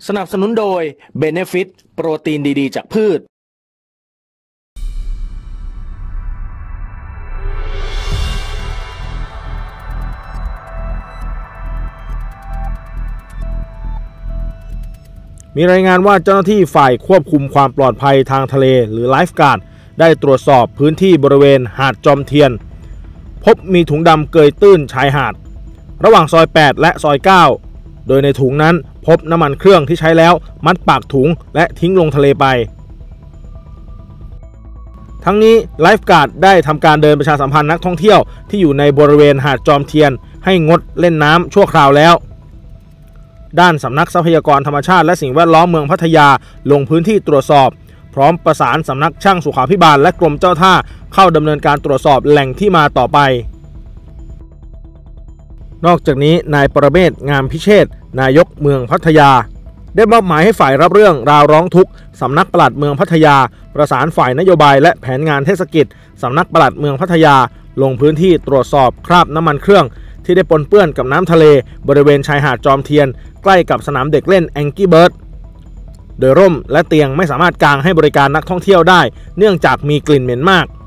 สนับสนุนโดย Benefit โปรตีนดีๆจากพืชมีรายงานว่าเจ้าหน้าที่ฝ่ายควบคุมความปลอดภัยทางทะเลหรือไลฟ์การ์ดได้ตรวจสอบพื้นที่บริเวณหาดจอมเทียนพบมีถุงดำเกยตื้นชายหาดระหว่างซอย8และซอย9โดยในถุงนั้นพบน้ำมันเครื่องที่ใช้แล้วมัดปากถุงและทิ้งลงทะเลไปทั้งนี้ไลฟ์การ์ดได้ทำการเดินประชาสัมพันธ์นักท่องเที่ยวที่อยู่ในบริเวณหาดจอมเทียนให้งดเล่นน้ำชั่วคราวแล้วด้านสำนักทรัพยากรธรรมชาติและสิ่งแวดล้อมเมืองพัทยาลงพื้นที่ตรวจสอบพร้อมประสานสำนักช่างสุขาภิบาลและกรมเจ้าท่าเข้าดำเนินการตรวจสอบแหล่งที่มาต่อไปนอกจากนี้นายประเมศงามพิเชษฐ์นายกเมืองพัทยาได้มอบหมายให้ฝ่ายรับเรื่องราวร้องทุกข์สำนักปลัดเมืองพัทยาประสานฝ่ายนโยบายและแผนงานเทศกิจสำนักปลัดเมืองพัทยาลงพื้นที่ตรวจสอบคราบน้ำมันเครื่องที่ได้ปนเปื้อนกับน้ำทะเลบริเวณชายหาดจอมเทียนใกล้กับสนามเด็กเล่นแองกี้เบิร์ดโดยร่มและเตียงไม่สามารถกางให้บริการนักท่องเที่ยวได้เนื่องจากมีกลิ่นเหม็นมาก